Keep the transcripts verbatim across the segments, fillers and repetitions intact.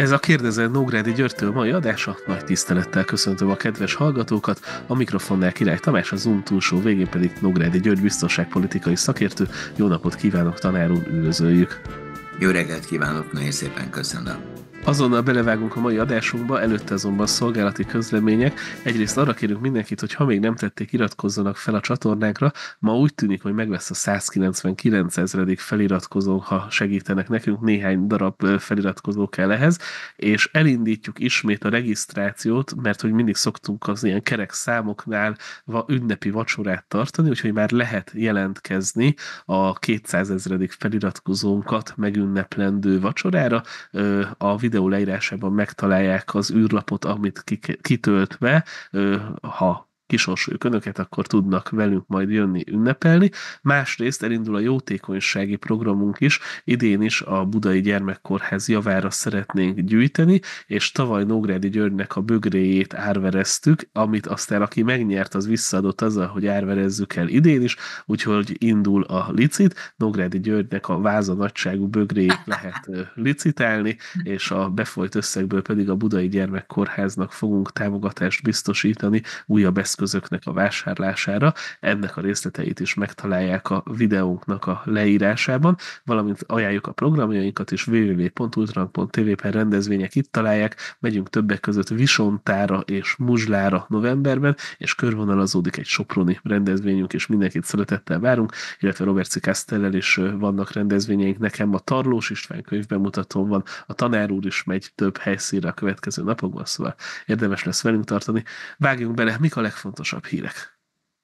Ez a Kérdezzel Nógrádi Györgytől mai adása. Nagy tisztelettel köszöntöm a kedves hallgatókat, a mikrofonnál Király Tamás, a Zoom túlsó végén pedig Nógrádi György biztonságpolitikai szakértő. Jó napot kívánok, tanár úr, üdvözöljük! Jó reggelt kívánok, nagyon szépen köszönöm! Azonnal belevágunk a mai adásunkba, előtte azonban szolgálati közlemények. Egyrészt arra kérünk mindenkit, hogy ha még nem tették, iratkozzanak fel a csatornánkra. Ma úgy tűnik, hogy meg lesz a százkilencvenkilencezredik feliratkozónk, ha segítenek nekünk, néhány darab feliratkozó kell ehhez, és elindítjuk ismét a regisztrációt, mert hogy mindig szoktunk az ilyen kerek számoknál ünnepi vacsorát tartani, úgyhogy már lehet jelentkezni a kétszázezredik feliratkozónkat megünneplendő vacsorára. A videó leírásában megtalálják az űrlapot, amit kitöltve, ha kisorsoljuk önöket, akkor tudnak velünk majd jönni ünnepelni. Másrészt elindul a jótékonysági programunk is, idén is a Budai Gyermekkórház javára szeretnénk gyűjteni, és tavaly Nógrádi Györgynek a bögréjét árvereztük, amit aztán aki megnyert, az visszaadott azzal, hogy árverezzük el idén is, úgyhogy indul a licit. Nógrádi Györgynek a váza nagyságú bögréjét lehet licitálni, és a befolyt összegből pedig a Budai Gyermekkórháznak fogunk támogatást biztosítani újabb eszközöknek a vásárlására. Ennek a részleteit is megtalálják a videónknak a leírásában, valamint ajánljuk a programjainkat is, double-u double-u double-u pont ultrahang pont t v per rendezvények itt találják, megyünk többek között Visontára és Muzslára novemberben, és körvonalazódik egy soproni rendezvényünk, és mindenkit szeretettel várunk, illetve Robertsi Castellel is vannak rendezvényeink, nekem a Tarlós István könyvbemutatón van, a tanár úr is megy több helyszínre a következő napokban, szóval érdemes lesz velünk tartani. Vágjunk bele, mik a legfontosabb hírek?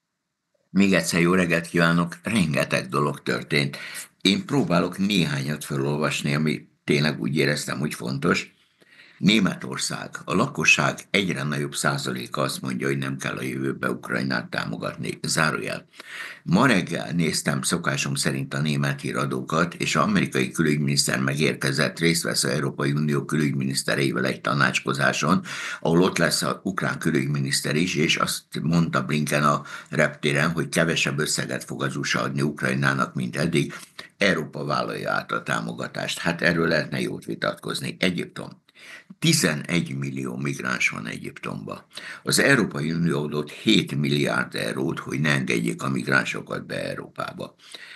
Még egyszer jó reggelt kívánok, rengeteg dolog történt. Én próbálok néhányat felolvasni, ami tényleg úgy éreztem, hogy fontos. Németország, a lakosság egyre nagyobb százaléka azt mondja, hogy nem kell a jövőbe Ukrajnát támogatni. Zárójel. Ma reggel néztem szokásom szerint a német híradókat, és az amerikai külügyminiszter megérkezett, részt vesz az Európai Unió külügyminisztereivel egy tanácskozáson, ahol ott lesz az ukrán külügyminiszter is, és azt mondta Blinken a reptéren, hogy kevesebb összeget fog az u es á adni Ukrajnának, mint eddig. Európa vállalja át a támogatást. Hát erről lehetne jót vitatkozni. Egyiptom. tizenegy millió migráns van Egyiptomban. Az Európai Unió adott hét milliárd eurót, hogy ne engedjék a migránsokat be Európába.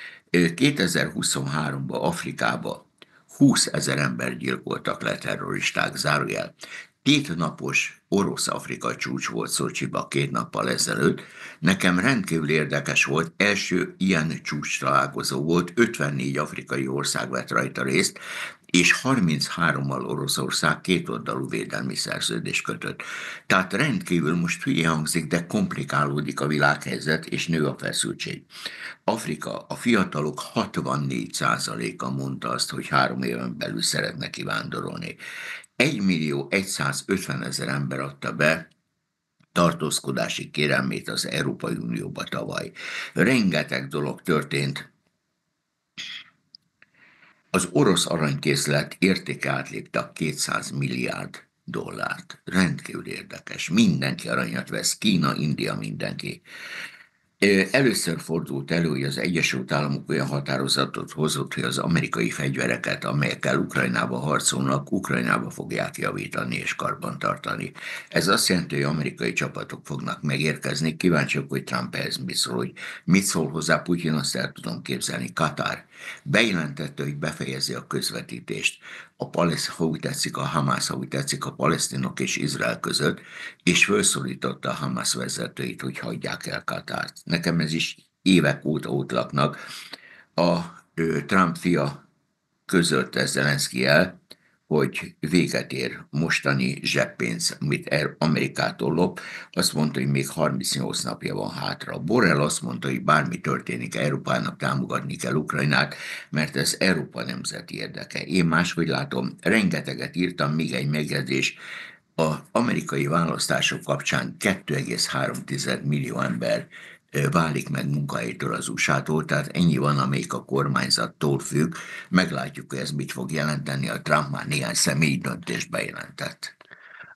kétezer-huszonháromban Afrikába húszezer ember gyilkoltak le terroristák, zárójel. Két napos orosz-afrika csúcs volt Szocsiba két nappal ezelőtt. Nekem rendkívül érdekes volt, első ilyen csúcs találkozó volt, ötvennégy afrikai ország vett rajta részt, és harminchárommal Oroszország kétoldalú védelmi szerződést kötött. Tehát rendkívül, most hülye hangzik, de komplikálódik a világhelyzet, és nő a feszültség. Afrika, a fiatalok hatvannégy százaléka mondta azt, hogy három éven belül szeretne kivándorolni. egy millió százötvenezer ember adta be tartózkodási kérelmét az Európai Unióba tavaly. Rengeteg dolog történt. Az orosz aranykészlet értéke átlépte a kétszáz milliárd dollárt. Rendkívül érdekes. Mindenki aranyat vesz. Kína, India, mindenki. Először fordult elő, hogy az Egyesült Államok olyan határozatot hozott, hogy az amerikai fegyvereket, amelyekkel Ukrajnába harcolnak, Ukrajnába fogják javítani és karbantartani. Ez azt jelenti, hogy amerikai csapatok fognak megérkezni. Kíváncsiak, hogy Trump ehhez mit szól, hogy mit szól hozzá Putyin, azt el tudom képzelni. Katár bejelentette, hogy befejezi a közvetítést. A palesz, ha úgy tetszik, a Hamász, ha úgy tetszik, a palesztinok és Izrael között, és felszólította a Hamász vezetőit, hogy hagyják el Katárt. Nekem ez is évek óta ott laknak. A ő, Trump fia közölte Zelenszkijel, hogy véget ér mostani zseppénz, amit Amerikától lop. Azt mondta, hogy még harmincnyolc napja van hátra. Borrell azt mondta, hogy bármi történik, Európának támogatni kell Ukrajnát, mert ez Európa nemzeti érdeke. Én máshogy látom, rengeteget írtam, még egy megjegyzés. Az amerikai választások kapcsán kettő egész három millió ember válik meg munkahelytől az u es á-tól, tehát ennyi van, amelyik a kormányzattól függ. Meglátjuk, hogy ez mit fog jelenteni. A Trump már néhány személyi döntést bejelentett.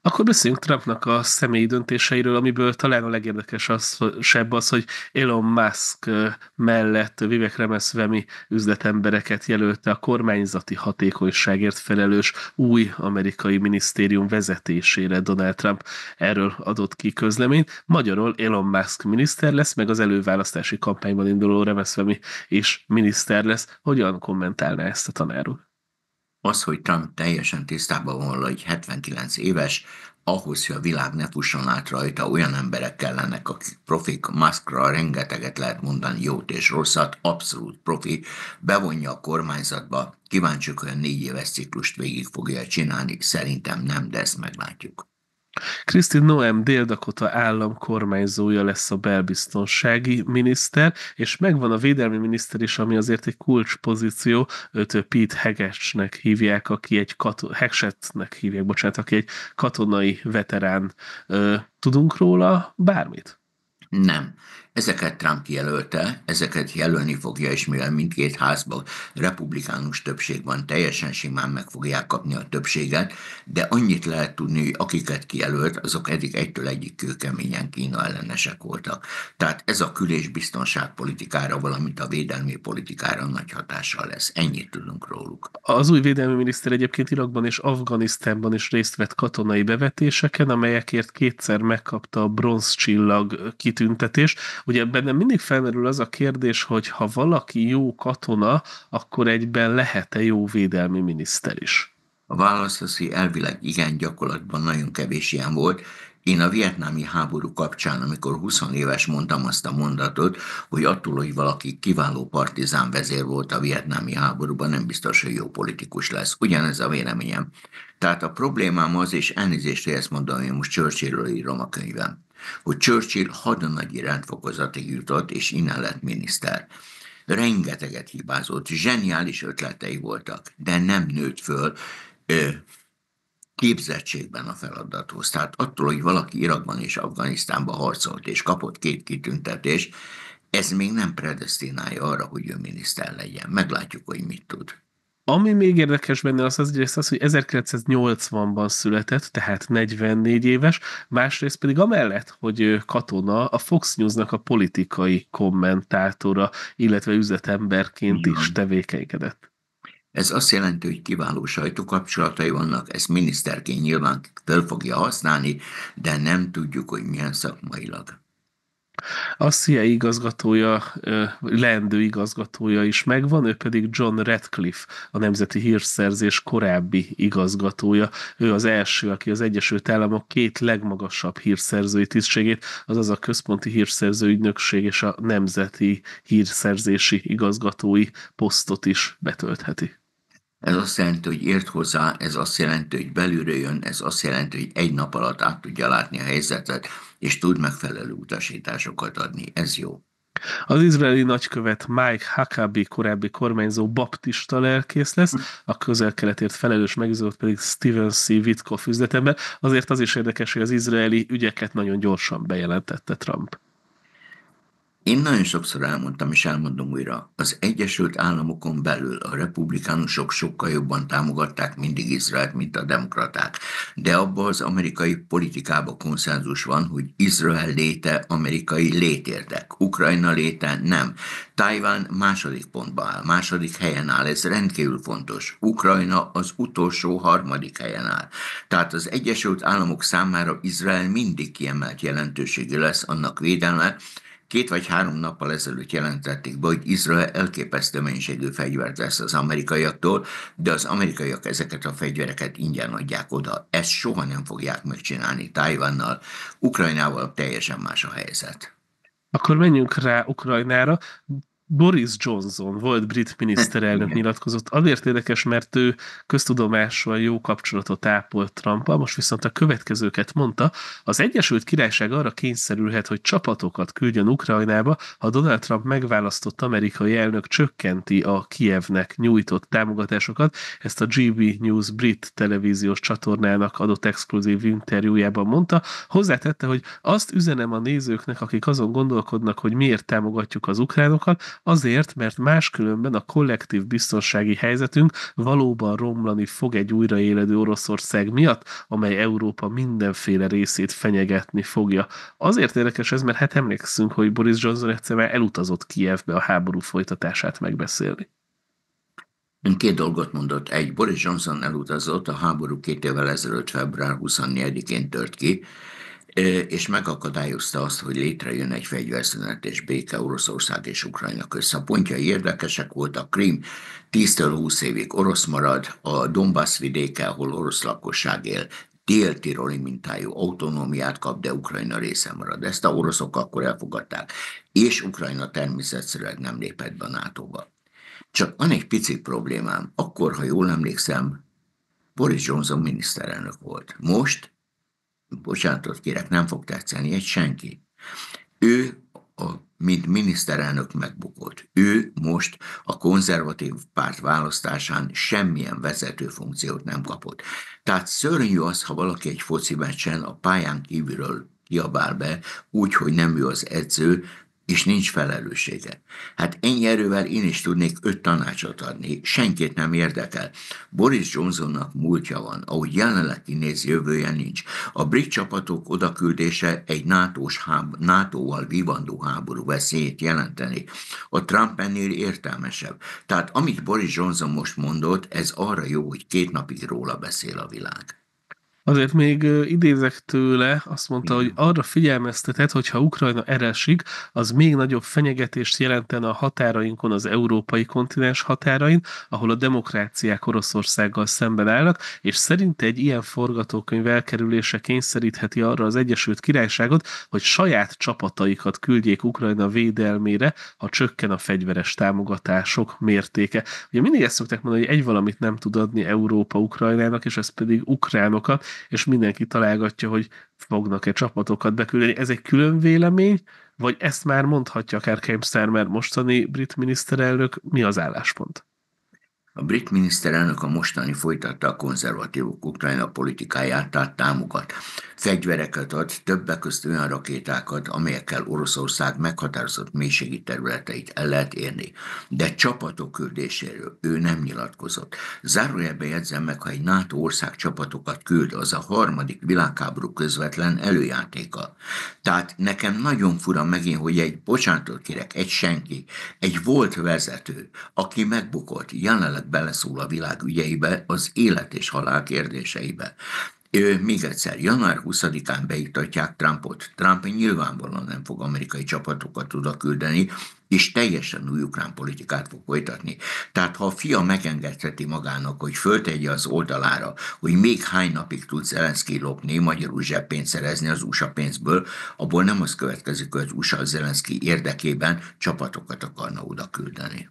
Akkor beszéljünk Trumpnak a személyi döntéseiről, amiből talán a legérdekesebb az, hogy Elon Musk mellett Vivek Ramaswamy üzletembereket jelölte a kormányzati hatékonyságért felelős új amerikai minisztérium vezetésére Donald Trump. Erről adott ki közleményt. Magyarul Elon Musk miniszter lesz, meg az előválasztási kampányban induló Ramaswamy is miniszter lesz. Hogyan kommentálná ezt a tanár úr? Az, hogy Trump teljesen tisztában van, hogy hetvenkilenc éves, ahhoz, hogy a világ ne fusson át rajta, olyan emberek kellenek, akik profik. Muskra rengeteget lehet mondani jót és rosszat, abszolút profi, bevonja a kormányzatba, kíváncsiak, hogy a négy éves ciklust végig fogja csinálni, szerintem nem, de ezt meglátjuk. Kristi Noem Dél-Dakota állam kormányzója lesz a belbiztonsági miniszter, és megvan a védelmi miniszter is, ami azért egy kulcspozíció, őt Pete Hegsethnek hívják, aki egy kato- Hegsethnek hívják, bocsánat, aki egy katonai veterán. Ö, tudunk róla bármit? Nem. Ezeket Trump jelölte, ezeket jelölni fogja, és mivel mindkét házban republikánus többség van, teljesen simán meg fogják kapni a többséget, de annyit lehet tudni, hogy akiket kijelölt, azok eddig egytől egyik kőkeményen Kína ellenesek voltak. Tehát ez a kül- és biztonságpolitikára, valamint a védelmi politikára nagy hatással lesz. Ennyit tudunk róluk. Az új védelmi miniszter egyébként Irakban és Afganisztánban is részt vett katonai bevetéseken, amelyekért kétszer megkapta a bronzcsillag kitüntetést. Ugye bennem mindig felmerül az a kérdés, hogy ha valaki jó katona, akkor egyben lehet-e jó védelmi miniszter is? A válasz az, hogy elvileg igen, gyakorlatban nagyon kevés ilyen volt. Én a vietnámi háború kapcsán, amikor húsz éves mondtam azt a mondatot, hogy attól, hogy valaki kiváló partizán vezér volt a vietnámi háborúban, nem biztos, hogy jó politikus lesz. Ugyanez a véleményem. Tehát a problémám az, és elnézést, hogy ezt mondom, hogy most Churchillről írom a könyvem, hogy Churchill hadonagyi rendfokozatig jutott, és innen lett miniszter. Rengeteget hibázott, zseniális ötletei voltak, de nem nőtt föl ö, képzettségben a feladathoz. Tehát attól, hogy valaki Irakban és Afganisztánban harcolt, és kapott két kitüntetést, ez még nem predesztinálja arra, hogy ő miniszter legyen. Meglátjuk, hogy mit tud. Ami még érdekes benne az az, egyrészt az, hogy ezerkilencszáznyolcvanban született, tehát negyvennégy éves, másrészt pedig amellett, hogy ő katona, a Fox News-nak a politikai kommentátora, illetve üzletemberként is tevékenykedett. Ez azt jelenti, hogy kiváló sajtókapcsolatai vannak, ezt miniszterként nyilván fel fogja használni, de nem tudjuk, hogy milyen szakmailag. A C I A igazgatója, leendő igazgatója is megvan, ő pedig John Ratcliffe, a Nemzeti Hírszerzés korábbi igazgatója. Ő az első, aki az Egyesült Államok két legmagasabb hírszerzői tisztségét, azaz a Központi Hírszerző Ügynökség és a Nemzeti Hírszerzési Igazgatói posztot is betöltheti. Ez azt jelenti, hogy ért hozzá, ez azt jelenti, hogy belülről jön, ez azt jelenti, hogy egy nap alatt át tudja látni a helyzetet, és tud megfelelő utasításokat adni. Ez jó. Az izraeli nagykövet Mike Huckabee korábbi kormányzó baptista lelkész lesz, a közel-keletért felelős megbízott pedig Stephen C. Witkoff üzletember. Azért az is érdekes, hogy az izraeli ügyeket nagyon gyorsan bejelentette Trump. Én nagyon sokszor elmondtam, és elmondom újra, az Egyesült Államokon belül a republikánusok sokkal jobban támogatták mindig Izraelt, mint a demokraták. De abban az amerikai politikában konszenzus van, hogy Izrael léte amerikai létérdek, Ukrajna léte nem. Tajván második pontban áll, második helyen áll, ez rendkívül fontos. Ukrajna az utolsó harmadik helyen áll. Tehát az Egyesült Államok számára Izrael mindig kiemelt jelentőségű lesz, annak védelme. Két vagy három nappal ezelőtt jelentették be, hogy Izrael elképesztő mennyiségű fegyvert vesz az amerikaiaktól, de az amerikaiak ezeket a fegyvereket ingyen adják oda. Ezt soha nem fogják megcsinálni Tajvannal. Ukrajnával teljesen más a helyzet. Akkor menjünk rá Ukrajnára. Boris Johnson volt brit miniszterelnök nyilatkozott. Azért érdekes, mert ő köztudomásúan jó kapcsolatot ápolt Trumppal, most viszont a következőket mondta. Az Egyesült Királyság arra kényszerülhet, hogy csapatokat küldjön Ukrajnába, ha Donald Trump megválasztott amerikai elnök csökkenti a Kijevnek nyújtott támogatásokat. Ezt a G B News brit televíziós csatornának adott exkluzív interjújában mondta. Hozzátette, hogy azt üzenem a nézőknek, akik azon gondolkodnak, hogy miért támogatjuk az ukránokat, azért, mert máskülönben a kollektív biztonsági helyzetünk valóban romlani fog egy újraéledő Oroszország miatt, amely Európa mindenféle részét fenyegetni fogja. Azért érdekes ez, mert hát emlékszünk, hogy Boris Johnson egyszer már elutazott Kijevbe a háború folytatását megbeszélni. Ön két dolgot mondott. Egy, Boris Johnson elutazott, a háború két évvel ezelőtt február huszonnégyedikén tört ki, és megakadályozta azt, hogy létrejön egy fegyverszünet és béke Oroszország és Ukrajna közt. A pontjai érdekesek voltak. Krím tíztől húsz évig orosz marad, a Donbass vidéke, ahol orosz lakosság él, dél-tiroli mintájú autonómiát kap, de Ukrajna része marad. Ezt a oroszok akkor elfogadták, és Ukrajna természetszerűen nem lépett be a nátóba. Csak van egy pici problémám. Akkor, ha jól emlékszem, Boris Johnson miniszterelnök volt. Most, bocsánatot kérek, nem fog tetszeni egy senki. Ő, a, mint miniszterelnök megbukott. Ő most a konzervatív párt választásán semmilyen vezető funkciót nem kapott. Tehát szörnyű az, ha valaki egy foci meccsen a pályán kívülről kiabál be, úgy, hogy nem ő az edző, és nincs felelőssége. Hát ennyi erővel én is tudnék öt tanácsot adni, senkit nem érdekel. Boris Johnsonnak múltja van, ahogy jelenleg kinéz, jövője nincs. A brit csapatok odaküldése egy nátós háb- nátóval vívandó háború veszélyét jelenteni. A Trump ennél értelmesebb. Tehát amit Boris Johnson most mondott, ez arra jó, hogy két napig róla beszél a világ. Azért még idézek tőle, azt mondta, Igen. hogy arra figyelmeztetett, hogy ha Ukrajna eresik, az még nagyobb fenyegetést jelentene a határainkon, az európai kontinens határain, ahol a demokráciák Oroszországgal szemben állnak, és szerinte egy ilyen forgatókönyv elkerülése kényszerítheti arra az Egyesült Királyságot, hogy saját csapataikat küldjék Ukrajna védelmére, ha csökken a fegyveres támogatások mértéke. Ugye mindig ezt szokták mondani, hogy egy valamit nem tud adni Európa Ukrajnának, és ez pedig ukránokat, és mindenki találgatja, hogy fognak-e csapatokat beküldeni. Ez egy külön vélemény, vagy ezt már mondhatja akár Keir Starmer mostani brit miniszterelnök, mi az álláspont? A brit miniszterelnök a mostani folytatta a konzervatívok Ukrajna politikáját, tehát támogat. Fegyvereket ad, többek közt olyan rakétákat, amelyekkel Oroszország meghatározott mélységi területeit el lehet érni. De csapatok küldéséről ő nem nyilatkozott. Zárójelben jegyzem meg, ha egy NATO ország csapatokat küld, az a harmadik világháború közvetlen előjátéka. Tehát nekem nagyon fura megint, hogy egy, bocsánatot kérek, egy senki, egy volt vezető, aki megbukott, jelenleg beleszól a világ ügyeibe, az élet és halál kérdéseibe. Még egyszer, január huszadikán beiktatják Trumpot. Trump nyilvánvalóan nem fog amerikai csapatokat oda küldeni, és teljesen új ukrán politikát fog folytatni. Tehát ha a fia megengedheti magának, hogy föltegye az oldalára, hogy még hány napig tud Zelenszky lopni, magyarul zseppénzt szerezni az u es á pénzből, abból nem az következik, hogy az u es á Zelenszky érdekében csapatokat akarna oda küldeni.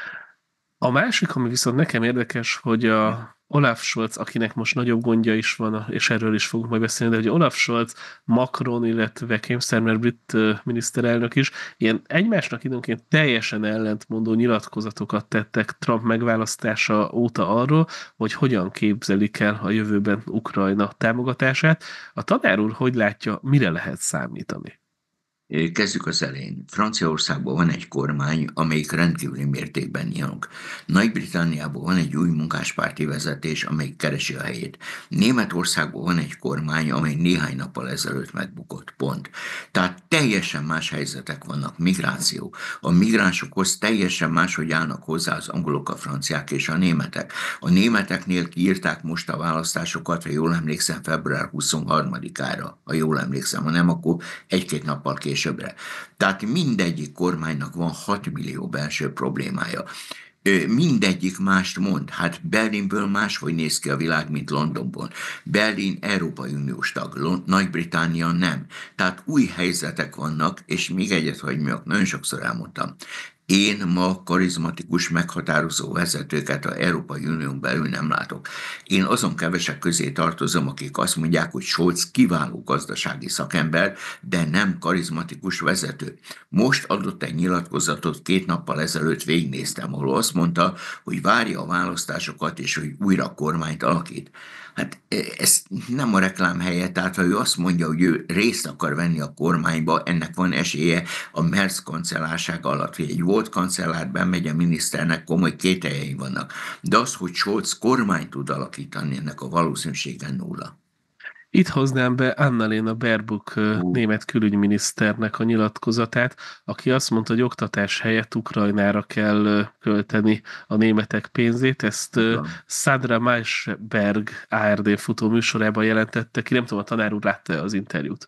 A másik, ami viszont nekem érdekes, hogy a Olaf Scholz, akinek most nagyobb gondja is van, és erről is fogunk majd beszélni, de hogy Olaf Scholz, Macron, illetve Keir Starmer brit miniszterelnök is ilyen egymásnak időnként teljesen ellentmondó nyilatkozatokat tettek Trump megválasztása óta arról, hogy hogyan képzelik el a jövőben Ukrajna támogatását. A tanár úr hogy látja, mire lehet számítani? Kezdjük az elején. Franciaországban van egy kormány, amelyik rendkívüli mértékben nyilog. Nagy-Britanniában van egy új munkáspárti vezetés, amelyik keresi a helyét. Németországban van egy kormány, amely néhány nappal ezelőtt megbukott. Pont. Tehát teljesen más helyzetek vannak. Migráció. A migránsokhoz teljesen máshogy állnak hozzá az angolok, a franciák és a németek. A németeknél kiírták most a választásokat, ha jól emlékszem, február huszonharmadikára, ha jól emlékszem, ha nem, akkor egy-két nappal később. Tehát mindegyik kormánynak van hat millió belső problémája. Mindegyik mást mond. Hát Berlinből máshogy néz ki a világ, mint Londonból. Berlin Európai Uniós tag, Nagy-Britannia nem. Tehát új helyzetek vannak, és még egyet, hogy mi nagyon sokszor elmondtam. Én ma karizmatikus, meghatározó vezetőket az Európai Unión belül nem látok. Én azon kevesek közé tartozom, akik azt mondják, hogy Scholz kiváló gazdasági szakember, de nem karizmatikus vezető. Most adott egy nyilatkozatot, két nappal ezelőtt végignéztem, ahol azt mondta, hogy várja a választásokat, és hogy újra kormányt alakít. Hát ez nem a reklám helye, tehát ha ő azt mondja, hogy ő részt akar venni a kormányba, ennek van esélye a Merz kancellárság alatt, hogy egy volt kancellár bemegy a miniszternek, komoly kételjei vannak. De az, hogy Scholz kormány tud alakítani, ennek a valószínűsége nulla. Itt hoznám be Annalena Baerbock Ú, német külügyminiszternek a nyilatkozatát, aki azt mondta, hogy oktatás helyett Ukrajnára kell költeni a németek pénzét. Ezt van. Sandra Maischberg á er dé futó műsorában jelentette ki. Nem tudom, a tanár úr látta az interjút.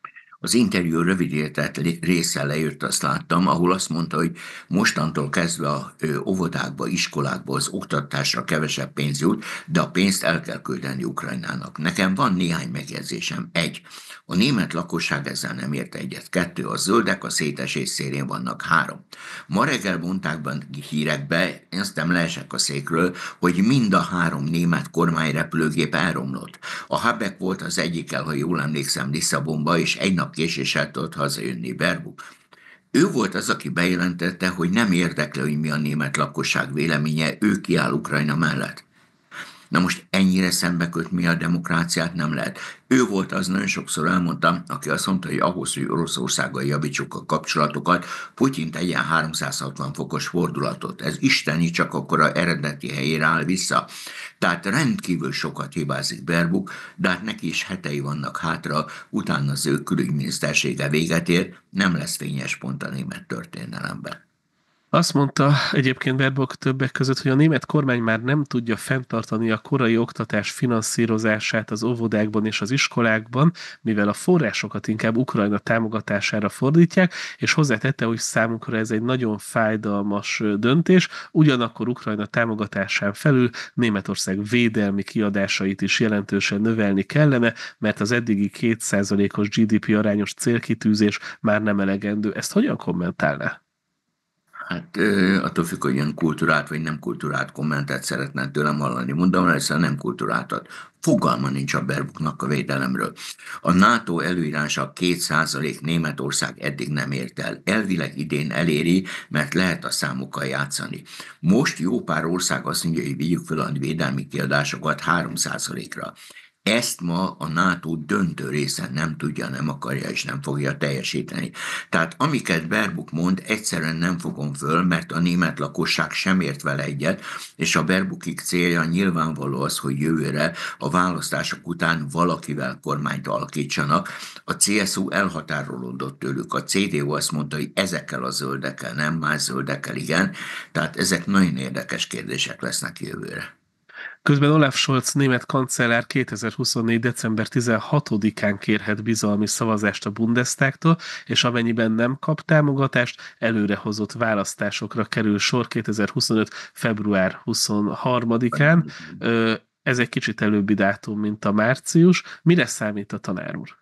Az interjú rövidített része lejött, azt láttam, ahol azt mondta, hogy mostantól kezdve a ö, óvodákba, iskolákba az oktatásra kevesebb pénz jut, de a pénzt el kell küldeni Ukrajnának. Nekem van néhány megjegyzésem. Egy, a német lakosság ezzel nem ért egyet. Kettő, a zöldek a szétesés szélén vannak. Három, ma reggel mondták be hírekbe, ezt nem leesek a székről, hogy mind a három német kormányrepülőgép elromlott. A Habeck volt az egyikkel, ha jól emlékszem, Lisszabonba, és egy nap késéssel tudott hazajönni Baerbock. Ő volt az, aki bejelentette, hogy nem érdekli, hogy mi a német lakosság véleménye, ő kiáll Ukrajna mellett. Na most ennyire szembe kötni a demokráciát nem lehet. Ő volt az, nagyon sokszor elmondtam, aki azt mondta, hogy ahhoz, hogy Oroszországgal javítsuk a kapcsolatokat, Putyin tegyen háromszázhatvan fokos fordulatot. Ez isteni, csak akkor a eredeti helyére áll vissza. Tehát rendkívül sokat hibázik Baerbock, de hát neki is hetei vannak hátra, utána az ő külügyminisztersége véget ér, nem lesz fényes pont a német történelemben. Azt mondta egyébként Baerbock többek között, hogy a német kormány már nem tudja fenntartani a korai oktatás finanszírozását az óvodákban és az iskolákban, mivel a forrásokat inkább Ukrajna támogatására fordítják, és hozzátette, hogy számukra ez egy nagyon fájdalmas döntés, ugyanakkor Ukrajna támogatásán felül Németország védelmi kiadásait is jelentősen növelni kellene, mert az eddigi két százalékos gé dé pé arányos célkitűzés már nem elegendő. Ezt hogyan kommentálná? Hát attól függ, hogy ilyen kultúrát vagy nem kultúrát kommentet szeretne tőlem hallani. Mondom, először nem kultúrátat. Fogalma nincs a Baerbocknak a védelemről. A NATO előírása két százalék Németország eddig nem ért el. Elvileg idén eléri, mert lehet a számokkal játszani. Most jó pár ország azt mondja, hogy vigyük fel a védelmi kiadásokat három százalékra. Ezt ma a NATO döntő része nem tudja, nem akarja és nem fogja teljesíteni. Tehát amiket Baerbock mond, egyszerűen nem fogom föl, mert a német lakosság sem ért vele egyet, és a Baerbockig célja nyilvánvaló az, hogy jövőre a választások után valakivel kormányt alakítsanak. A cé es u elhatárolódott tőlük, a cé dé u azt mondta, hogy ezekkel a zöldekkel nem, más zöldekkel igen, tehát ezek nagyon érdekes kérdések lesznek jövőre. Közben Olaf Scholz német kancellár kétezer-huszonnégy. december tizenhatodikán kérhet bizalmi szavazást a Bundestagtól, és amennyiben nem kap támogatást, előrehozott választásokra kerül sor kétezer-huszonöt. február huszonharmadikán. Ez egy kicsit előbbi dátum, mint a március. Mire számít a tanár úr?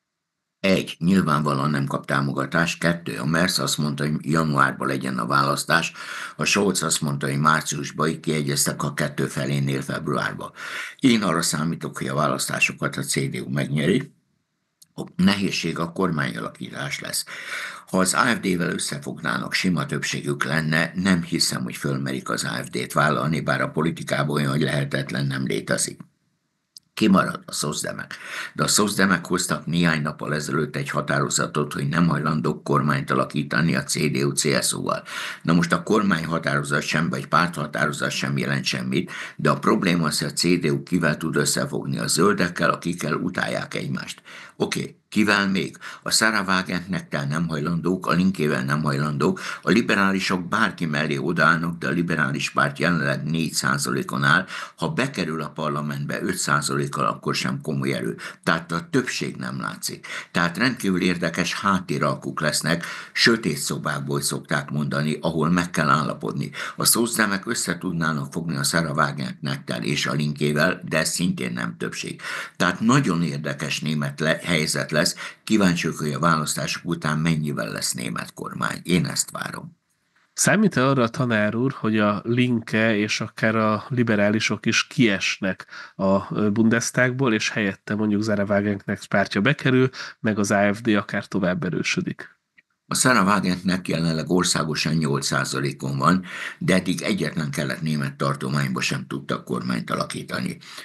Egy, nyilvánvalóan nem kap támogatást. Kettő, a Merz azt mondta, hogy januárban legyen a választás. A Scholz azt mondta, hogy márciusban, így kiegyeztek a kettő felénél februárban. Én arra számítok, hogy a választásokat a cé dé u megnyeri. A nehézség a kormányalakítás lesz. Ha az á ef dé-vel összefognának, sima többségük lenne, nem hiszem, hogy fölmerik az á ef dé-t vállalni, bár a politikában olyan, hogy lehetetlen nem létezik. Kimarad a szozdemek. De a szozdemek hoztak néhány nappal ezelőtt egy határozatot, hogy nem hajlandók kormányt alakítani a cé dé u-cé es u-val. Na most a kormányhatározat sem, vagy párthatározat sem jelent semmit, de a probléma az, hogy a cé dé u kivel tud összefogni a zöldekkel, akikkel utálják egymást. Oké, okay. Kivel még? A Sarah Wagenknechttel nem hajlandók, a Linkével nem hajlandók, a liberálisok bárki mellé odaállnak, de a liberális párt jelenleg négy százalékon áll, ha bekerül a parlamentbe öt százalékkal, akkor sem komoly erő. Tehát a többség nem látszik. Tehát rendkívül érdekes háttéralkuk lesznek, sötét szobákból szokták mondani, ahol meg kell állapodni. A szózdemek össze tudnának fogni a Sarah Wagenknechttel és a Linkével, de ez szintén nem többség. Tehát nagyon érdekes német le- helyzet lesz. Kíváncsiak, hogy a választások után mennyivel lesz német kormány. Én ezt várom. Számít-e arra a tanár úr, hogy a Linke és akár a liberálisok is kiesnek a Bundestagból, és helyette mondjuk Sarah Wagenknecht pártja bekerül, meg az á ef dé akár tovább erősödik? A Sarah Wagenknecht jelenleg országosan nyolc százalékon van, de eddig egyetlen kelet-német tartományban sem tudtak kormányt alakítani.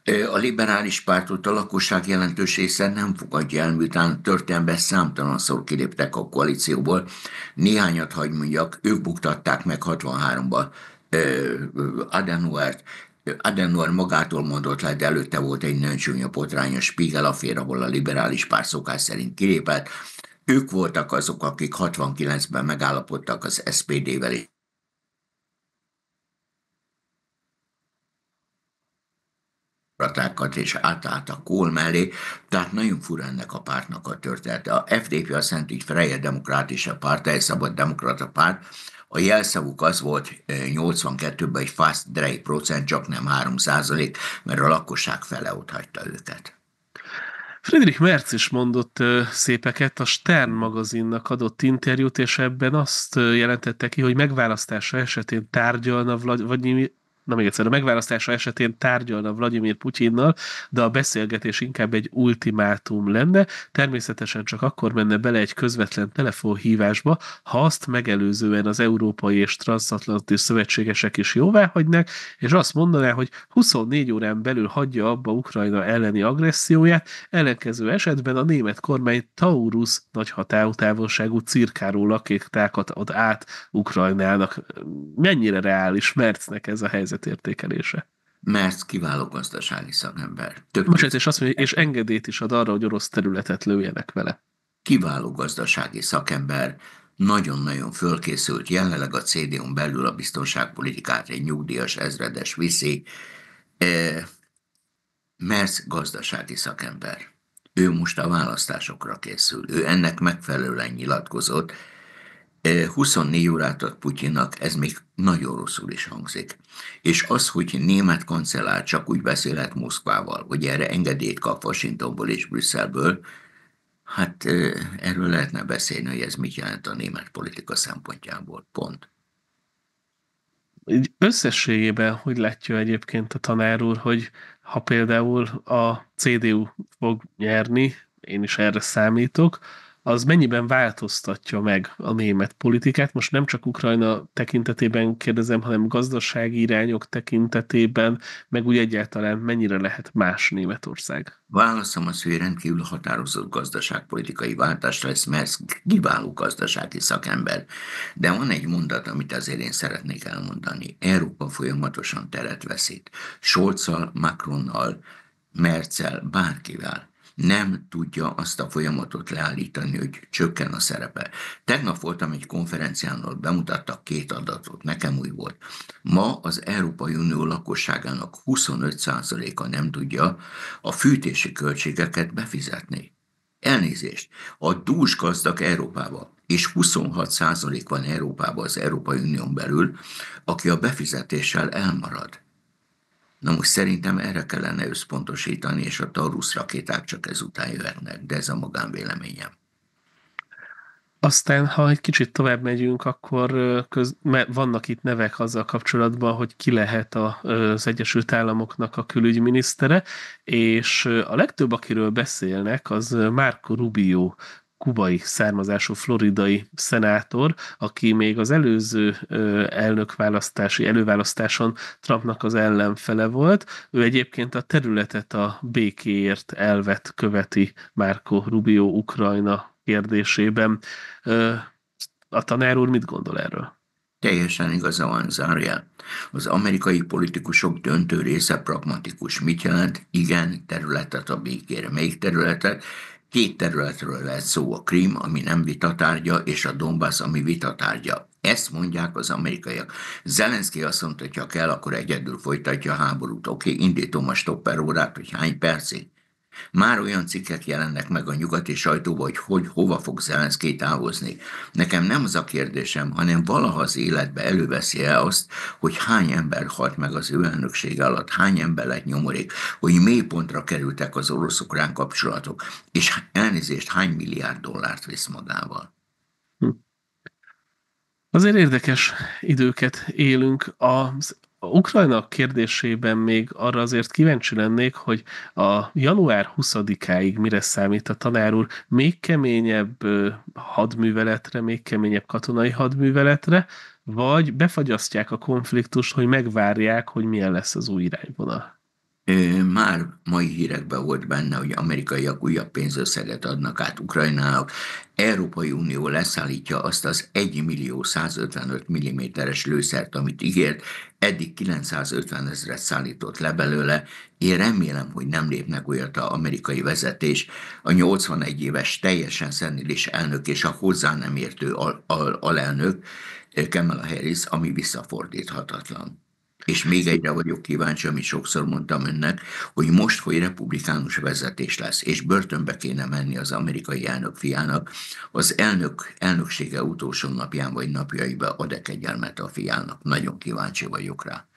A liberális pártot a lakosság jelentős része nem fogadja el, miután történelemben számtalanszor kiléptek a koalícióból. Néhányat hagy mondjak, ők buktatták meg hatvanháromban Adenauert. Adenauer magától mondott le, de előtte volt egy nagyon csúnya botrányos Spiegel affér, ahol a liberális párt szokás szerint kilépett. Ők voltak azok, akik hatvankilencben megállapodtak az es pé dé-vel, és átállt a Kohl mellé, tehát nagyon fura ennek a pártnak a története. A ef dé pé azt jelenti, hogy Freie Demokratische Partei, Szabad Demokrata Párt, a jelszavuk az volt nyolcvankettőben egy fast három procent, csak nem három százalék, mert a lakosság fele ott hagyta őket. Friedrich Merz is mondott uh, szépeket, a Stern magazinnak adott interjút, és ebben azt uh, jelentette ki, hogy megválasztása esetén tárgyalna Vladimir, na még egyszer, a megválasztása esetén tárgyalna Vladimir Putyinnal, de a beszélgetés inkább egy ultimátum lenne, természetesen csak akkor menne bele egy közvetlen telefonhívásba, ha azt megelőzően az európai és transatlanti szövetségesek is jóvá hagynák, és azt mondaná, hogy huszonnégy órán belül hagyja abba Ukrajna elleni agresszióját, ellenkező esetben a német kormány Taurus nagy határotávolságú cirkáró rakétákat ad át Ukrajnának. Mennyire reális Merznek ez a helyzetértékelése? Merz kiváló gazdasági szakember. Most és azt mondja, és engedélyt is ad arra, hogy orosz területet lőjenek vele. Kiváló gazdasági szakember, nagyon-nagyon fölkészült, jelenleg a cé dé u-n belül a biztonságpolitikát egy nyugdíjas ezredes viszi. Merz gazdasági szakember. Ő most a választásokra készül. Ő ennek megfelelően nyilatkozott. huszonnégy órát ad Putyinnak, ez még nagyon rosszul is hangzik. És az, hogy német kancellár csak úgy beszélhet Moszkvával, hogy erre engedélyt kap Washingtonból és Brüsszelből, hát erről lehetne beszélni, hogy ez mit jelent a német politika szempontjából. Pont. Így összességében hogy látja egyébként a tanár úr, hogy ha például a cé dé u fog nyerni, én is erre számítok, az mennyiben változtatja meg a német politikát? Most nem csak Ukrajna tekintetében kérdezem, hanem gazdasági irányok tekintetében, meg úgy egyáltalán mennyire lehet más Németország? Válaszom az, hogy rendkívül határozott gazdaságpolitikai váltás lesz, mert kiváló gazdasági szakember. De van egy mondat, amit azért én szeretnék elmondani. Európa folyamatosan teret veszít. Scholzzal, Macronnal, Merzel, bárkivel nem tudja azt a folyamatot leállítani, hogy csökken a szerepe. Tegnap voltam egy konferencián, ahol bemutattak két adatot, nekem új volt. Ma az Európai Unió lakosságának huszonöt százaléka nem tudja a fűtési költségeket befizetni. Elnézést, a dús gazdag Európában, és huszonhat százalék van Európában az Európai Unión belül, aki a befizetéssel elmarad. Na most szerintem erre kellene összpontosítani, és a Taurus rakéták csak ezután jöhetnek, de ez a magánvéleményem. Aztán, ha egy kicsit tovább megyünk, akkor köz, vannak itt nevek azzal kapcsolatban, hogy ki lehet az Egyesült Államoknak a külügyminisztere, és a legtöbb, akiről beszélnek, az Marco Rubio, kubai származású floridai szenátor, aki még az előző elnökválasztási előválasztáson Trumpnak az ellenfele volt. Ő egyébként a területet a békéért elvet követi Marco Rubio Ukrajna kérdésében. A tanár úr mit gondol erről? Teljesen igaza van, Zárjál. Az amerikai politikusok döntő része pragmatikus. Mit jelent? Igen, területet a békére. Melyik területet? Két területről lehet szó, a Krím, ami nem vitatárgya, és a Donbass, ami vitatárgya. Ezt mondják az amerikaiak. Zelenszky azt mondta, hogy ha kell, akkor egyedül folytatja a háborút. Oké, okay, indítom a stopperórát, hogy hány percig. Már olyan cikkek jelennek meg a nyugati sajtóban, hogy, hogy hova fog Zelenszky távozni. Nekem nem az a kérdésem, hanem valaha az életbe előveszi el azt, hogy hány ember halt meg az ő elnöksége alatt, hány ember lett nyomorék, hogy mélypontra kerültek az orosz-ukrán kapcsolatok, és elnézést, hány milliárd dollárt visz magával. Hm. Azért érdekes időket élünk. Az A Ukrajna kérdésében még arra azért kíváncsi lennék, hogy a január huszadikáig mire számít a tanár úr, még keményebb hadműveletre, még keményebb katonai hadműveletre, vagy befagyasztják a konfliktust, hogy megvárják, hogy milyen lesz az új irányvonal? Már mai hírekben volt benne, hogy amerikaiak újabb pénzösszeget adnak át Ukrajnának. Európai Unió leszállítja azt az egy millió százötvenöt milliméteres lőszert, amit ígért, eddig kilencszázötven ezret szállított le belőle. Én remélem, hogy nem lépnek olyat az amerikai vezetés. A nyolcvanegy éves teljesen szenilis elnök és a hozzá nem értő al- al- alelnök, Kamala Harris, ami visszafordíthatatlan. És még egyre vagyok kíváncsi, amit sokszor mondtam önnek, hogy most, hogy republikánus vezetés lesz, és börtönbe kéne menni az amerikai elnök fiának, az elnök elnöksége utolsó napján vagy napjaiban ad-e kegyelmet a fiának. Nagyon kíváncsi vagyok rá.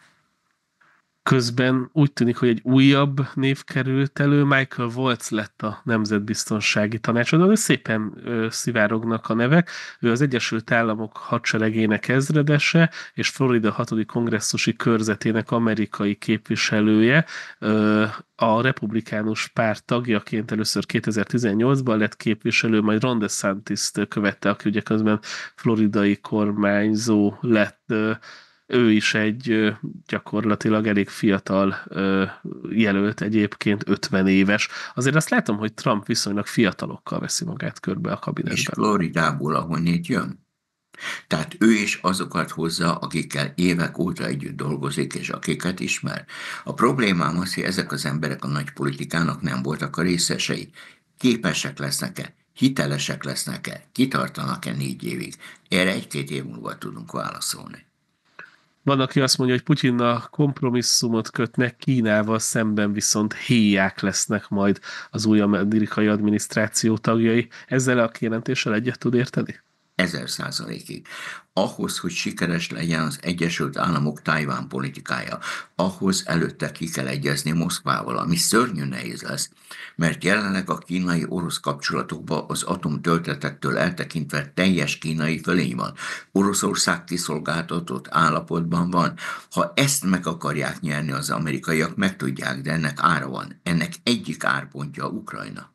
Közben úgy tűnik, hogy egy újabb név került elő, Michael Waltz lett a nemzetbiztonsági tanácsadó, de szépen ö, szivárognak a nevek. Ő az Egyesült Államok hadseregének ezredese, és Florida hatodik kongresszusi körzetének amerikai képviselője. Ö, a republikánus párt tagjaként először kétezer-tizennyolcban lett képviselő, majd Ron DeSantis-t követte, aki ugye közben floridai kormányzó lett. Ö, ő is egy ö, gyakorlatilag elég fiatal ö, jelölt, egyébként ötven éves. Azért azt látom, hogy Trump viszonylag fiatalokkal veszi magát körbe a És kabinetben. Floridából, ahonnét jön. Tehát ő is azokat hozza, akikkel évek óta együtt dolgozik, és akiket ismer. A problémám az, hogy ezek az emberek a nagy politikának nem voltak a részesei. Képesek lesznek-e? Hitelesek lesznek-e? Kitartanak-e négy évig? Erre egy-két év múlva tudunk válaszolni. Van, aki azt mondja, hogy Putyinnal kompromisszumot kötnek, Kínával szemben viszont héják lesznek majd az új amerikai adminisztráció tagjai. Ezzel a kijelentéssel egyet tud érteni? Ezer százalékig. Ahhoz, hogy sikeres legyen az Egyesült Államok Tajván politikája, ahhoz előtte ki kell egyezni Moszkvával, ami szörnyű nehéz lesz, mert jelenleg a kínai-orosz kapcsolatokban az atomtöltetektől eltekintve teljes kínai fölény van. Oroszország kiszolgáltatott állapotban van. Ha ezt meg akarják nyerni az amerikaiak, meg tudják, de ennek ára van. Ennek egyik árpontja Ukrajna.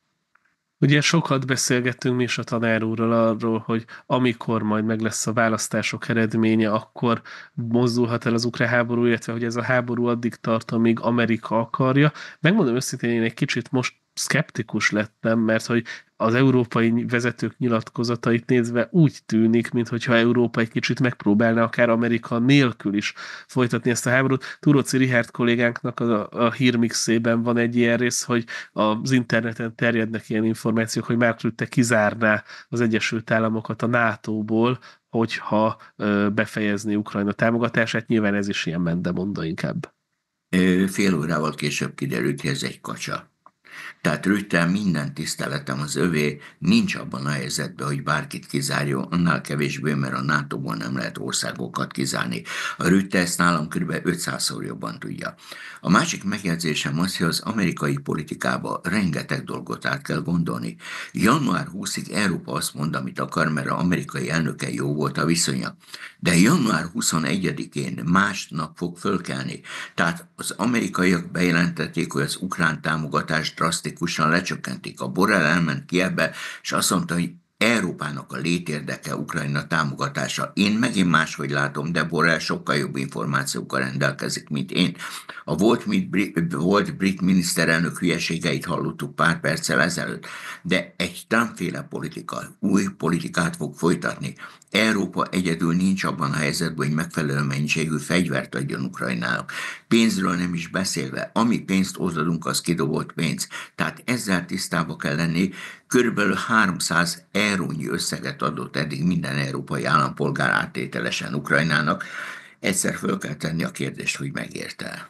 Ugye sokat beszélgettünk mi is a tanár úrral arról, hogy amikor majd meg lesz a választások eredménye, akkor mozdulhat el az ukrán háború, illetve hogy ez a háború addig tart, amíg Amerika akarja. Megmondom őszintén, én egy kicsit most szkeptikus lettem, mert hogy az európai vezetők nyilatkozatait nézve úgy tűnik, mintha Európa egy kicsit megpróbálna akár Amerika nélkül is folytatni ezt a háborút. Turóci Richárd kollégánknak a, a hírmixében van egy ilyen rész, hogy az interneten terjednek ilyen információk, hogy Mark Rutte kizárná az Egyesült Államokat a nátóból, hogyha ö, befejezni Ukrajna támogatását. Nyilván ez is ilyen mendemonda inkább. Fél órával később kiderült, hogy ez egy kacsa. Tehát Rütte, minden tiszteletem az övé, nincs abban a helyzetben, hogy bárkit kizárjon, annál kevésbé, mert a nátóból nem lehet országokat kizárni. A Rütte ezt nálam kb. ötszázszor jobban tudja. A másik megjegyzésem az, hogy az amerikai politikába rengeteg dolgot át kell gondolni. január huszadikáig Európa azt mond, amit akar, mert az amerikai elnöke jó volt a viszonya. De január huszonegyedikén másnap fog fölkelni. Tehát az amerikaiak bejelentették, hogy az ukrán támogatást drasztikusan lecsökkentik. A Borrell elment Kievbe, és azt mondta, hogy Európának a létérdeke Ukrajna támogatása. Én megint máshogy látom, de Borrell sokkal jobb információkkal rendelkezik, mint én. A volt, volt brit miniszterelnök hülyeségeit hallottuk pár perccel ezelőtt, de egy Trump-féle politika új politikát fog folytatni. Európa egyedül nincs abban a helyzetben, hogy megfelelő mennyiségű fegyvert adjon Ukrajnának. Pénzről nem is beszélve. Ami pénzt odaadunk, az kidobott pénz. Tehát ezzel tisztába kell lenni. Körülbelül háromszáz eurónyi összeget adott eddig minden európai állampolgár áttételesen Ukrajnának. Egyszer föl kell tenni a kérdést, hogy megérte.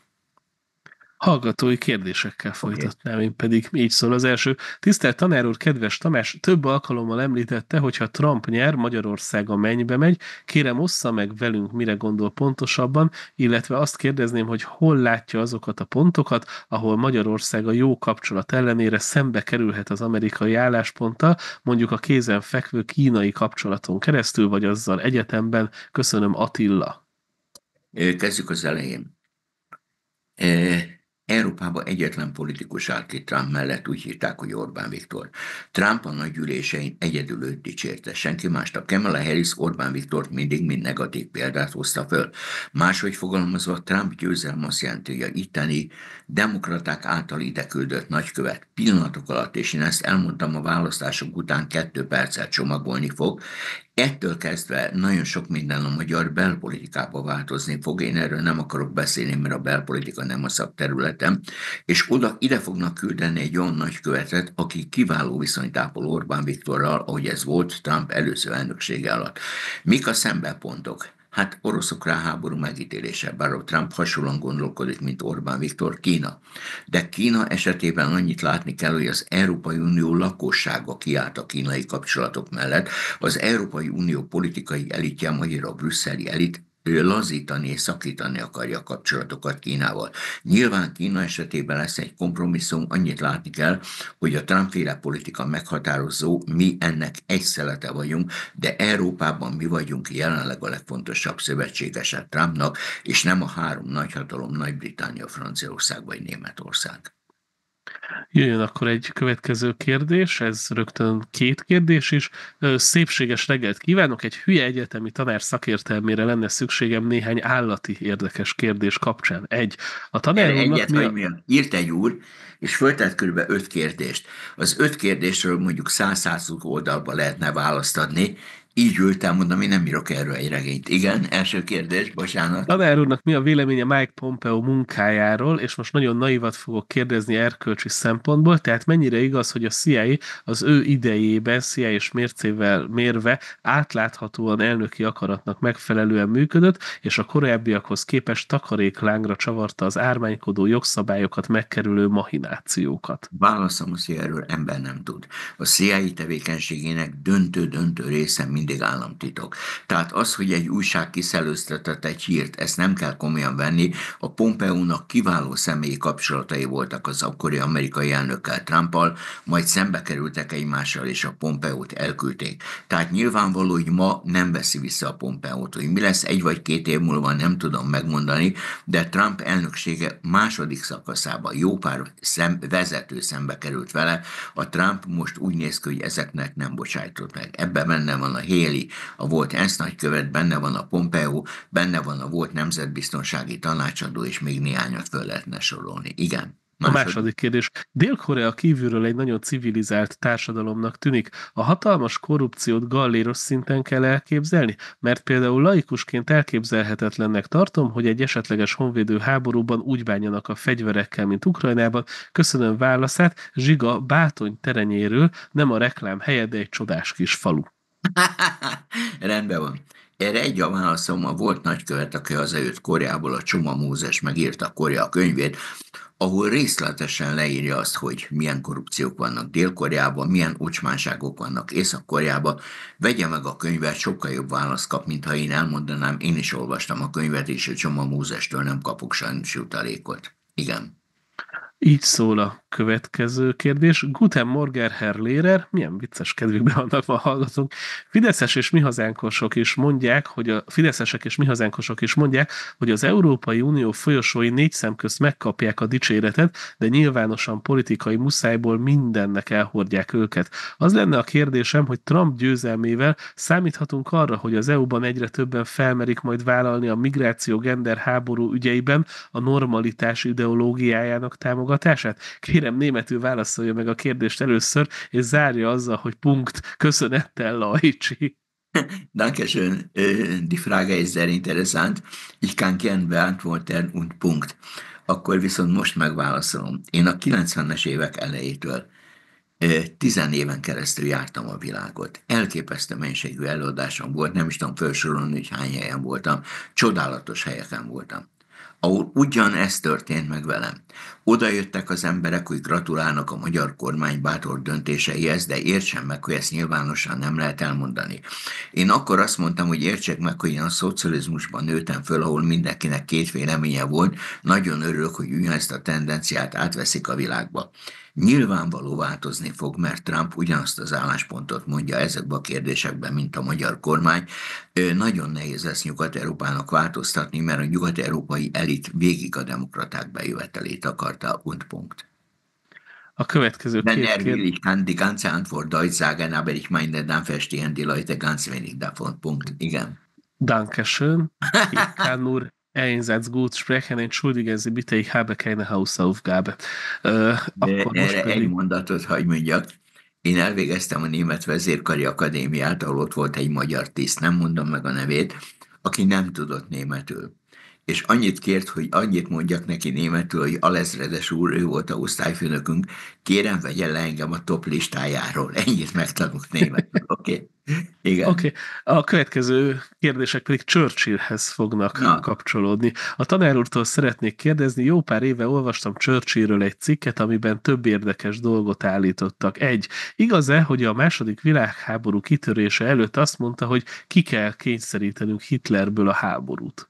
Hallgatói kérdésekkel Okay. folytatnám, én pedig így szól az első. Tisztelt tanár úr, kedves Tamás, több alkalommal említette, hogy ha Trump nyer, Magyarország a mennybe megy. Kérem, ossza meg velünk, mire gondol pontosabban, illetve azt kérdezném, hogy hol látja azokat a pontokat, ahol Magyarország a jó kapcsolat ellenére szembe kerülhet az amerikai állásponttal, mondjuk a kézen fekvő kínai kapcsolaton keresztül, vagy azzal egyetemben. Köszönöm, Attila. Kezdjük az elején. Európában egyetlen politikus állt ki Trump mellett, úgy hívták, hogy Orbán Viktor. Trump a nagygyűlésein egyedül őt dicsérte, senki mást. A Kamala Harris Orbán Viktort mindig mind negatív példát hozta föl. Máshogy fogalmazva, Trump győzelem azt jelenti, hogy a itteni demokraták által ide küldött nagykövet pillanatok alatt, és én ezt elmondtam a választások után, kettő percet csomagolni fog. Ettől kezdve nagyon sok minden a magyar belpolitikába változni fog. Én erről nem akarok beszélni, mert a belpolitika nem a szakterületem, és oda, ide fognak küldeni egy olyan nagykövetet, aki kiváló viszonyt ápol Orbán Viktorral, ahogy ez volt Trump előző elnöksége alatt. Mik a szembepontok? Hát orosz-ukrán háború megítélése, bár a Trump hasonlóan gondolkodik, mint Orbán Viktor, Kína. De Kína esetében annyit látni kell, hogy az Európai Unió lakossága kiállt a kínai kapcsolatok mellett. Az Európai Unió politikai elitje, magyarul a brüsszeli elit, ő lazítani és szakítani akarja a kapcsolatokat Kínával. Nyilván Kína esetében lesz egy kompromisszum, annyit látni kell, hogy a Trump-féle politika meghatározó, mi ennek egy szelete vagyunk, de Európában mi vagyunk jelenleg a legfontosabb szövetségese Trumpnak, és nem a három nagyhatalom, Nagy-Britannia, Franciaország vagy Németország. Jöjjön akkor egy következő kérdés, ez rögtön két kérdés is. Szépséges reggelt kívánok, egy hülye egyetemi tanár szakértelmére lenne szükségem néhány állati érdekes kérdés kapcsán. Egy. A tanár úrnak Egyet, mi a... vagy milyen? Írt egy úr, és föltett kb. öt kérdést. Az öt kérdésről mondjuk száz-száz oldalba lehetne választ adni. Így ültem, mondom, én nem írok erről egy regényt. Igen, első kérdés, bocsánat. Tanár úrnak mi a véleménye Mike Pompeo munkájáról, és most nagyon naivat fogok kérdezni erkölcsi szempontból, tehát mennyire igaz, hogy a C I A az ő idejében, C I A és mércével mérve átláthatóan elnöki akaratnak megfelelően működött, és a korábbiakhoz képest takaréklángra csavarta az ármánykodó jogszabályokat megkerülő mahinációkat. Válaszom, hogy erről ember nem tud. A C I A tevékenységének döntő-döntő része mindig államtitok. Tehát az, hogy egy újság kiszelőztetett egy hírt, ezt nem kell komolyan venni. A Pompeónak kiváló személyi kapcsolatai voltak az akkori amerikai elnökkel, Trumpal, majd szembe kerültek egymással, és a Pompeót elküldték. Tehát nyilvánvaló, hogy ma nem veszi vissza a Pompeót, hogy mi lesz egy vagy két év múlva, nem tudom megmondani, de Trump elnöksége második szakaszában jó pár szem, vezető szembe került vele. A Trump most úgy néz ki, hogy ezeknek nem bocsájtott meg. Ebben benne van a Haley, a volt ENSZ nagykövet, benne van a Pompeo, benne van a volt nemzetbiztonsági tanácsadó, és még néhányat föl lehetne sorolni. Igen. A második kérdés. Dél-Korea kívülről egy nagyon civilizált társadalomnak tűnik. A hatalmas korrupciót galléros szinten kell elképzelni? Mert például laikusként elképzelhetetlennek tartom, hogy egy esetleges honvédő háborúban úgy bánjanak a fegyverekkel, mint Ukrajnában. Köszönöm válaszát. Zsiga Bátony terenyéről, nem a reklám helye, de egy csodás kis falu. Rendben van. Erre egy a válaszom, a volt nagykövet, aki hazajött Koreából, a Csoma Mózes megírta Korea könyvét, ahol részletesen leírja azt, hogy milyen korrupciók vannak Dél-Koreában, milyen ocsmánságok vannak Észak-Koreában. Vegye meg a könyvet, sokkal jobb választ kap, mint ha én elmondanám. Én is olvastam a könyvet, és a Csoma Mózestől nem kapok sajnos jutalékot. Igen. Így szól a következő kérdés. Guten Morgen, Herr Lehrer. Milyen vicces kedvükben vannak ma hallgatók. Fideszes és mi hazánkosok is mondják, hogy a fideszesek és mi hazánkosok is mondják, hogy az Európai Unió folyosói négy szem közt megkapják a dicséretet, de nyilvánosan politikai muszájból mindennek elhordják őket. Az lenne a kérdésem, hogy Trump győzelmével számíthatunk arra, hogy az é u-ban egyre többen felmerik majd vállalni a migráció gender háború ügyeiben a normalitás ideológiájának támogatását? Kérem, németül válaszolja meg a kérdést először, és zárja azzal, hogy punkt, köszönettel, Lajcsi. Dankeschön, die Frage ist sehr interessant. Ich kann gern beantworten und Punkt. Akkor viszont most megválaszolom. Én a kilencvenes évek elejétől tizen éven keresztül jártam a világot. Elképesztő mennyiségű előadásom volt, nem is tudom felsorolni, hogy hány helyen voltam. Csodálatos helyeken voltam, ahol ugyanezt történt meg velem. Oda jöttek az emberek, hogy gratulálnak a magyar kormány bátor döntéseihez, de értsen meg, hogy ezt nyilvánosan nem lehet elmondani. Én akkor azt mondtam, hogy értsék meg, hogy én a szocializmusban nőttem föl, ahol mindenkinek két véleménye volt. Nagyon örülök, hogy ugyanezt a tendenciát átveszik a világba. Nyilvánvaló változni fog, mert Trump ugyanazt az álláspontot mondja ezekben a kérdésekben, mint a magyar kormány. Nagyon nehéz lesz Nyugat-Európának változtatni, mert a nyugat-európai elit végig a demokraták bejövetelét akar. Sparta und Punkt. A következő Wenn két er will, kérdés. ich kann die ganze Antwort Deutsch sagen, aber ich meine, dann verstehen die Leute ganz wenig davon. Punkt. Igen. Dankeschön. Ich kann nur Einsatz gut sprechen, entschuldigen Sie bitte, ich habe keine Hausaufgabe. Uh, De akkor most erre egy pedig mondatot hagy mondjak. Én elvégeztem a Német Vezérkari Akadémiát, ahol ott volt egy magyar tiszt, nem mondom meg a nevét, aki nem tudott németül. És annyit kért, hogy annyit mondjak neki németül, hogy alezredes úr, ő volt a osztályfőnökünk, kérem vegye le engem a top listájáról. Ennyit megtanult németül, oké? Okay? Igen. Oké, okay. A következő kérdések pedig Churchillhez fognak Na. kapcsolódni. A tanár úrtól szeretnék kérdezni, jó pár éve olvastam Churchillről egy cikket, amiben több érdekes dolgot állítottak. Egy, igaz-e, hogy a második világháború kitörése előtt azt mondta, hogy ki kell kényszerítenünk Hitlerből a háborút?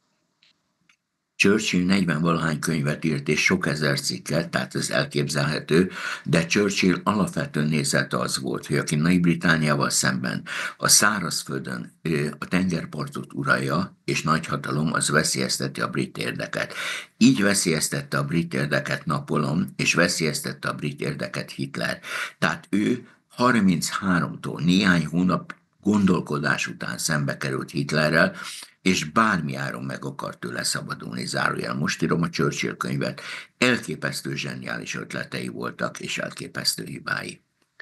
Churchill negyven-valahány könyvet írt, és sok ezer cikket, tehát ez elképzelhető, de Churchill alapvetően nézete az volt, hogy aki Nagy-Britanniával szemben a szárazföldön a tengerpartot uralja, és nagyhatalom, az veszélyezteti a brit érdeket. Így veszélyeztette a brit érdeket Napóleon, és veszélyeztette a brit érdeket Hitler. Tehát ő harmincháromtól néhány hónap gondolkodás után szembe került Hitlerrel, és bármi áron meg akart tőle szabadulni, zárójel. Most írom a Churchill könyvet. Elképesztő zseniális ötletei voltak, és elképesztő hibái.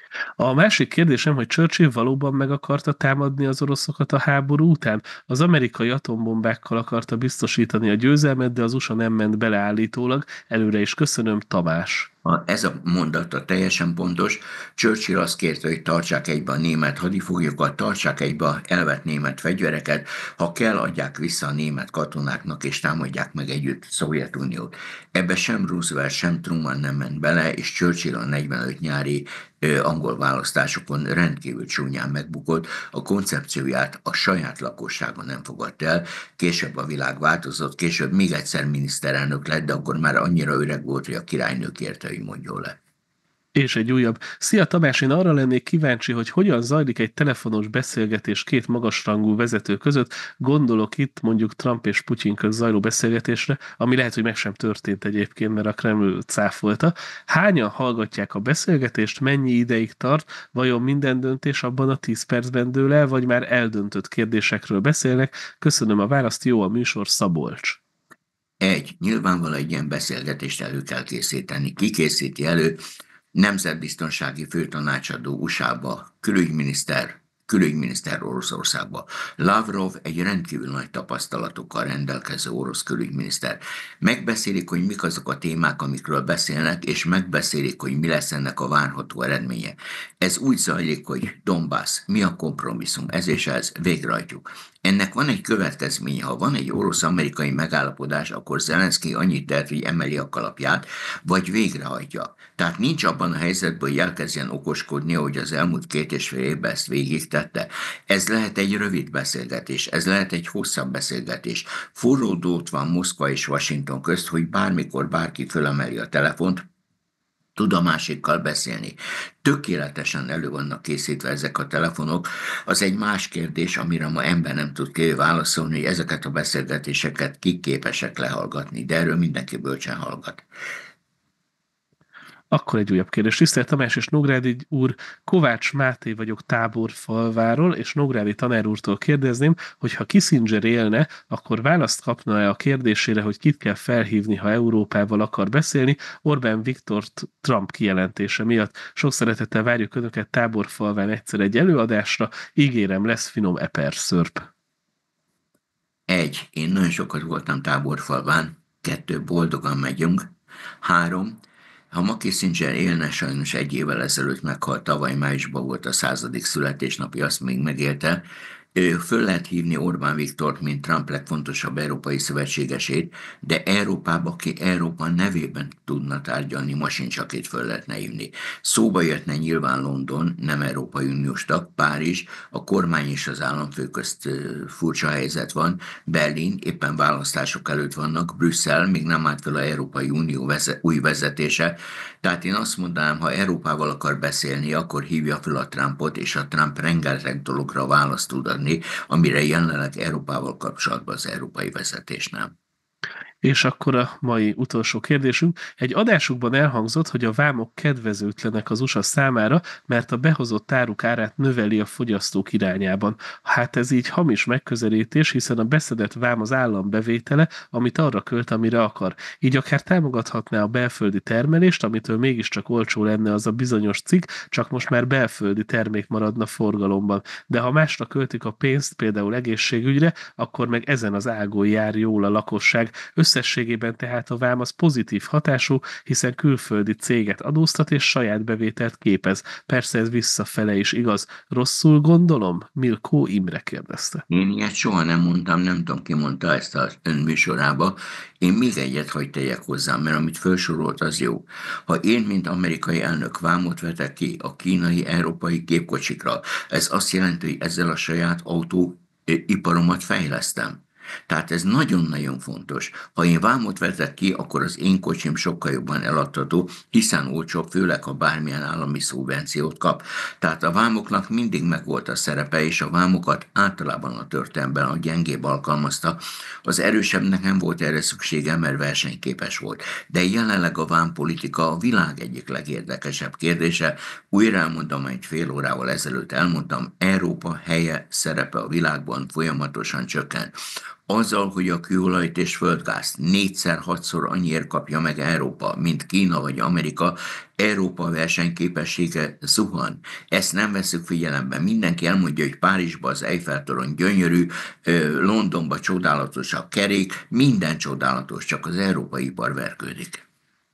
A másik kérdésem, hogy Churchill valóban meg akarta támadni az oroszokat a háború után? Az amerikai atombombákkal akarta biztosítani a győzelmet, de az u es á nem ment bele állítólag. Előre is köszönöm, Tamás. Ez a mondata teljesen pontos. Churchill azt kérte, hogy tartsák egybe a német hadifoglyokat, tartsák egybe a elvett német fegyvereket, ha kell, adják vissza a német katonáknak, és támadják meg együtt Szovjetuniót. Ebbe sem Roosevelt, sem Truman nem ment bele, és Churchill a negyvenöt nyári angol választásokon rendkívül csúnyán megbukott, a koncepcióját a saját lakossága nem fogadta el, később a világ változott, később még egyszer miniszterelnök lett, de akkor már annyira öreg volt, hogy a királynő kérte, hogy mondjon le. És egy újabb. Szia Tamás, én arra lennék kíváncsi, hogy hogyan zajlik egy telefonos beszélgetés két magasrangú vezető között. Gondolok itt mondjuk Trump és Putyin közt zajló beszélgetésre, ami lehet, hogy meg sem történt egyébként, mert a Kreml cáfolta. Hányan hallgatják a beszélgetést, mennyi ideig tart, vajon minden döntés abban a tíz percben dől el, vagy már eldöntött kérdésekről beszélnek? Köszönöm a választ, jó a műsor, Szabolcs. Egy, nyilvánvalóan egy ilyen beszélgetést elő kell készíteni. Ki készíti elő? Nemzetbiztonsági főtanácsadó u es á-ba, külügyminiszter, külügyminiszter Oroszországba. Lavrov egy rendkívül nagy tapasztalatokkal rendelkező orosz külügyminiszter. Megbeszélik, hogy mik azok a témák, amikről beszélnek, és megbeszélik, hogy mi lesz ennek a várható eredménye. Ez úgy zajlik, hogy Donbass, mi a kompromisszum, ez és ez, végrehajtjuk. Ennek van egy következménye, ha van egy orosz-amerikai megállapodás, akkor Zelenszky annyit tehet, hogy emeli a kalapját, vagy végrehajtja. Tehát nincs abban a helyzetben, hogy elkezdjen okoskodni, hogy az elmúlt két és fél évben ezt végig tette. Ez lehet egy rövid beszélgetés, ez lehet egy hosszabb beszélgetés. Forró dót van Moszkva és Washington közt, hogy bármikor bárki fölemeli a telefont, tud a másikkal beszélni. Tökéletesen elő vannak készítve ezek a telefonok. Az egy más kérdés, amire ma ember nem tud válaszolni, hogy ezeket a beszélgetéseket kik képesek lehallgatni, de erről mindenki bölcsen hallgat. Akkor egy újabb kérdés. Tisztelt Tamás és Nógrádi úr, Kovács Máté vagyok Táborfalváról, és Nógrádi tanár úrtól kérdezném, hogy ha Kissinger élne, akkor választ kapna-e a kérdésére, hogy kit kell felhívni, ha Európával akar beszélni, Orbán Viktor Trump kijelentése miatt. Sok szeretettel várjuk Önöket Táborfalván egyszer egy előadásra, ígérem, lesz finom eperszörp. Egy, én nagyon sokat voltam Táborfalván, kettő, boldogan megyünk, három, ha ma Kissinger élne, sajnos egy évvel ezelőtt meghalt, tavaly májusban volt a századik születésnapi, azt még megélte. Föl lehet hívni Orbán Viktort, mint Trump legfontosabb európai szövetségesét, de Európába, aki Európa nevében tudna tárgyalni, ma sincs, akit föl lehetne hívni. Szóba jöhetne nyilván London, nem Európai Uniós tag, Párizs, a kormány és az államfő közt furcsa helyzet van, Berlin, éppen választások előtt vannak, Brüsszel, még nem állt fel az Európai Unió vezet, új vezetése, tehát én azt mondanám, ha Európával akar beszélni, akkor hívja fel a Trumpot, és a Trump rengeteg dologra választ tud adni, amire jelenleg Európával kapcsolatban az európai vezetés nem. És akkor a mai utolsó kérdésünk. Egy adásukban elhangzott, hogy a vámok kedvezőtlenek az u es á számára, mert a behozott áruk árát növeli a fogyasztók irányában. Hát ez így hamis megközelítés, hiszen a beszedett vám az állam bevétele, amit arra költ, amire akar. Így akár támogathatná a belföldi termelést, amitől mégiscsak olcsó lenne az a bizonyos cikk, csak most már belföldi termék maradna forgalomban. De ha másra költik a pénzt, például egészségügyre, akkor meg ezen az ágon jár jól a lakosság. Összességében tehát a vám az pozitív hatású, hiszen külföldi céget adóztat és saját bevételt képez. Persze ez visszafele is igaz. Rosszul gondolom? Milkó Imre kérdezte. Én ilyet soha nem mondtam, nem tudom, ki mondta ezt az ön műsorába. Én még egyet hagy tegyek hozzá, mert amit felsorolt, az jó. Ha én, mint amerikai elnök vámot vetek ki a kínai, európai gépkocsikra, ez azt jelenti, hogy ezzel a saját autóiparomat fejlesztem. Tehát ez nagyon-nagyon fontos. Ha én vámot vetek ki, akkor az én kocsim sokkal jobban eladható, hiszen olcsóbb, főleg ha bármilyen állami szubvenciót kap. Tehát a vámoknak mindig megvolt a szerepe, és a vámokat általában a történelemben a gyengébb alkalmazta. Az erősebbnek nem volt erre szüksége, mert versenyképes volt. De jelenleg a vámpolitika a világ egyik legérdekesebb kérdése. Újra elmondom, egy fél órával ezelőtt elmondtam, Európa helye, szerepe a világban folyamatosan csökken. Azzal, hogy a kőolajt és földgázt négyszer-hatszor annyiért kapja meg Európa, mint Kína vagy Amerika, Európa versenyképessége zuhan. Ezt nem veszük figyelembe. Mindenki elmondja, hogy Párizsban az Eiffel-torony gyönyörű, Londonban csodálatos a kerék, minden csodálatos, csak az európai ipar vergődik.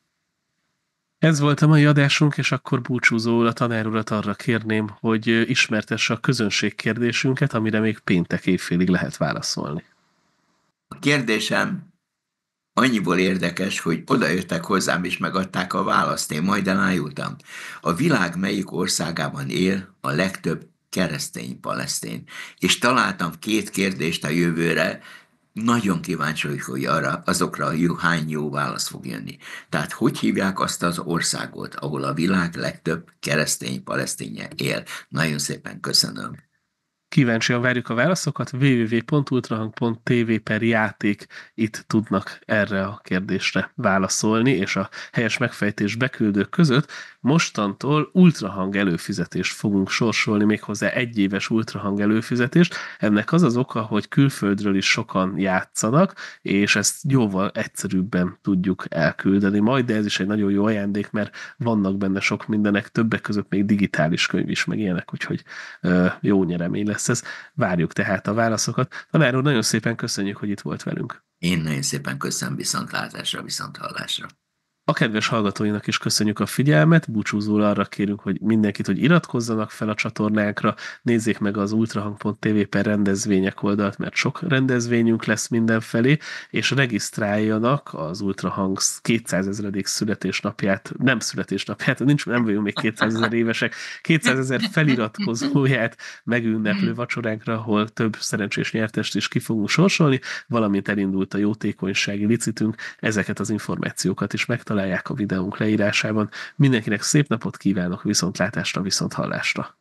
Ez volt a mai adásunk, és akkor búcsúzóul a tanár urat arra kérném, hogy ismertesse a közönség kérdésünket, amire még péntek évfélig lehet válaszolni. A kérdésem annyiból érdekes, hogy odajöttek hozzám és megadták a választ, én majd elájultam. A világ melyik országában él a legtöbb keresztény palesztin? És találtam két kérdést a jövőre, nagyon kíváncsi vagyok, hogy arra, azokra a jó, hány jó válasz fog jönni. Tehát hogy hívják azt az országot, ahol a világ legtöbb keresztény palesztinje él? Nagyon szépen köszönöm. Kíváncsian várjuk a válaszokat, double-u double-u double-u pont ultrahang pont t v per játék, itt tudnak erre a kérdésre válaszolni, és a helyes megfejtés beküldők között mostantól ultrahang előfizetést fogunk sorsolni, méghozzá egyéves ultrahang előfizetést. Ennek az az oka, hogy külföldről is sokan játszanak, és ezt jóval egyszerűbben tudjuk elküldeni majd, de ez is egy nagyon jó ajándék, mert vannak benne sok mindenek, többek között még digitális könyv is, meg ilyenek, úgyhogy ö, jó nyeremény lesz ez. Várjuk tehát a válaszokat. Tanár úr, nagyon szépen köszönjük, hogy itt volt velünk. Én nagyon szépen köszönöm, viszontlátásra, viszonthallásra. A kedves hallgatóinak is köszönjük a figyelmet, búcsúzóul arra kérünk, hogy mindenkit, hogy iratkozzanak fel a csatornánkra, nézzék meg az ultrahang pont t v per rendezvények oldalt, mert sok rendezvényünk lesz mindenfelé, és regisztráljanak az Ultrahang kétszázezredik születésnapját, nem születésnapját, nincs, nem vagyunk még kétszázezer évesek, kétszázezer feliratkozóját megünneplő vacsoránkra, ahol több szerencsés nyertest is ki fogunk sorsolni, valamint elindult a jótékonysági licitünk, ezeket az információkat is megtalálják a videónk leírásában. Mindenkinek szép napot kívánok, viszontlátásra, viszonthallásra!